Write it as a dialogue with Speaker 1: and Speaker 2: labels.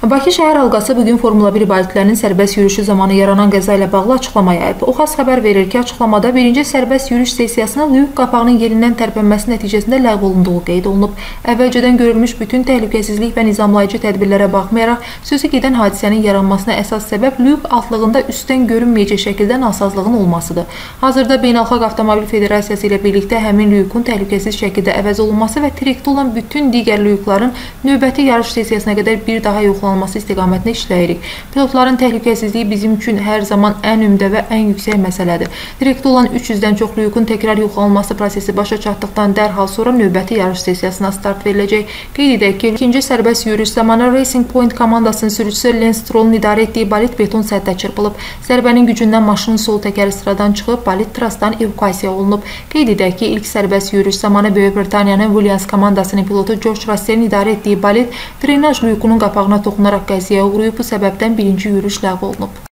Speaker 1: Bakı şəhər halqası bugün Formula 1 bolidlərinin sərbəst yürüyüşü zamanı yaranan qəza ilə bağlı açıqlama yayıb. OXAS xəbər verir ki, açıqlamada birinci sərbəst yürüyüş sessiyasının Lüyük qapağının yerindən tərpənməsi nəticəsində ləğv olunduğu qeyd olunub. Əvvəlcədən görülmüş bütün təhlükəsizlik və nizamlayıcı tədbirlərə baxmayaraq, sözü gedən hadisənin yaranmasına əsas səbəb Lüyük altlığında üstdən görünməyəcək şəkildə nasazlığın olmasıdır. Hazırda Beynəlxalq Avtomobil Federasiyası ilə birlikdə həmin Lüyükün təhlükəsiz şəkildə əvəz olunması və trekdə olan bütün digər Lüyükların növbəti yarış sessiyasına qədər bir daha yoxlanılması istiqamətində işləyirik. Pilotların təhlükəsizliyi bizim üçün hər zaman ən ümdə və ən yüksək məsələdir. Direkdə olan 300-dən çox Lüyükün təkrar yoxlanılması prosesi başa çatdıqdan dərhal sonra növbəti yarış sessiyasına start veriləcək. Qeyd edək ki, ikinci sərbəst yürüyüş zamanı Racing Point komandasının sürücüsü Lance Stroll'un idarə etdiyi bolid beton səddə çırpılıb. Zərbənin gücündən maşının sol təkəri sıradan çıxıb, bolid trasdan evakuasiya olunub. Qeyd edək ki, ilk sərbəst yürüyüş zamanı Böyük Britaniyanın Williams komandasının pilotu George Russell'in idarə etdiyi bolid drenaj Lüyükunun qapağına toxunaraq qəziyyəyə uğrayıb, bu səbəbdən birinci yürüyüş ləğv olunub.